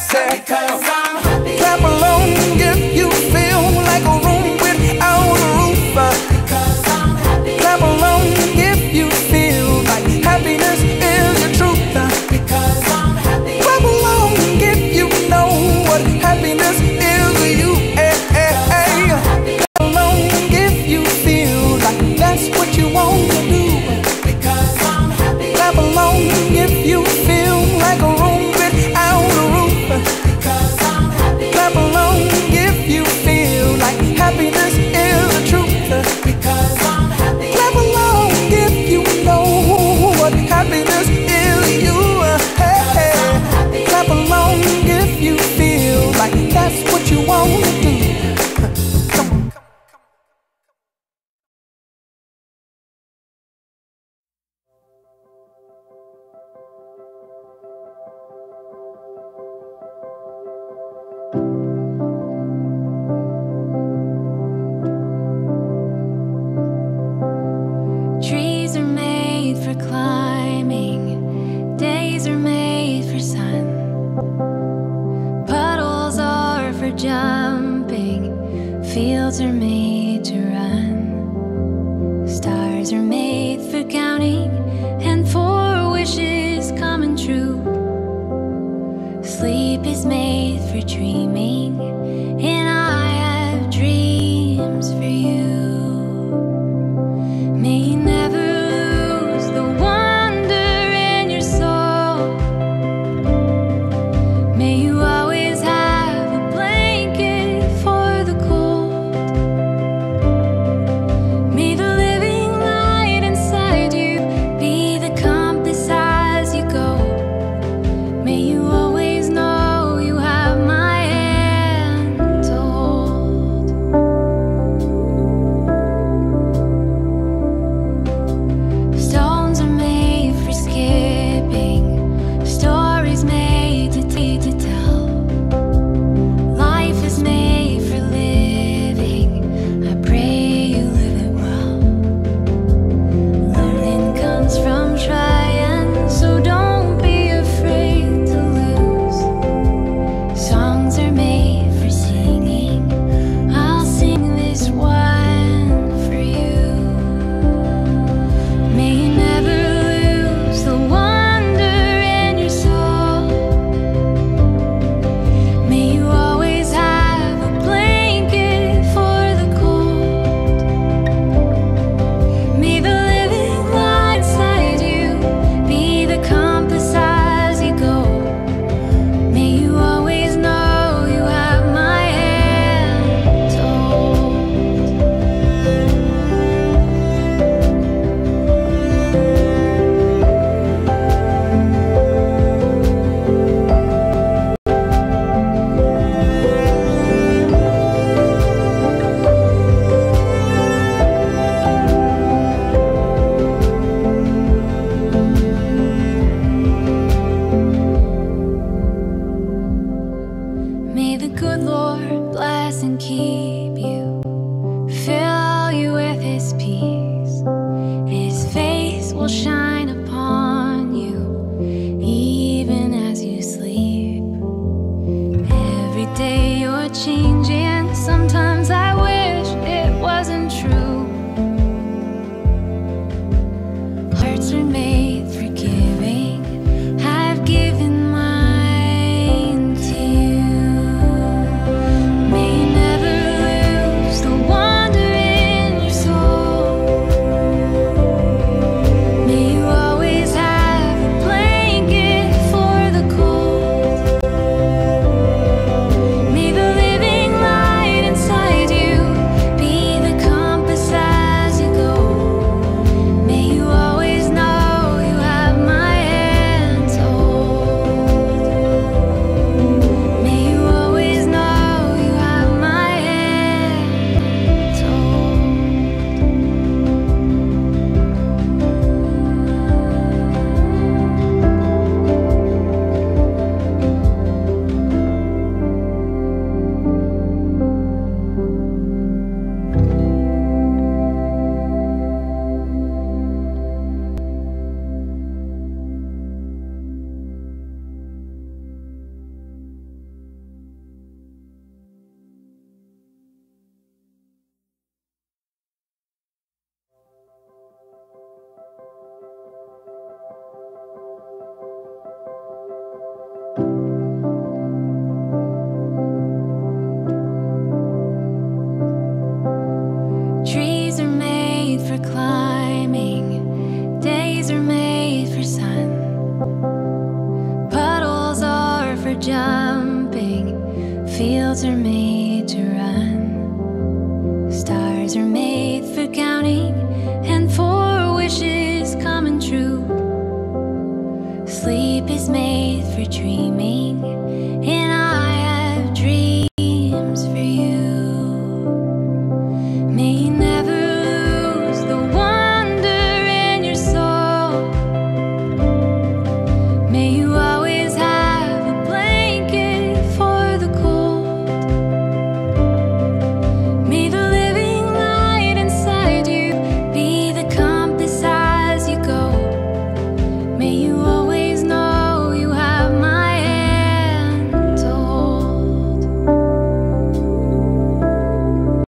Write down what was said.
Because I'm happy. Clap along if you feel like a room without a roof. Because I'm happy. Clap along if you feel like happiness is the truth. Because I'm happy. Clap along if you know what happiness is to you. Clap along if you feel like that's what you want to do. Because I'm happy. Clap along if you feel like a room without a roof. Because I'm happy. Clap along if you feel like happiness is the truth. Because I'm happy. Clap along if you know what happiness is to you. Hey, clap along if you feel like that's what you want to do. Come on. Trees are made for climbing, days are made for sun, puddles are for jumping, fields are made to run, stars are made for counting and for wishes coming true. Sleep is made for dreaming, and I have dreams for you. May you never lose the wonder in your soul. May you always have a blanket for the cold. May the living light inside you be the compass as you go. May you always know you have my hand. jumping, fields are made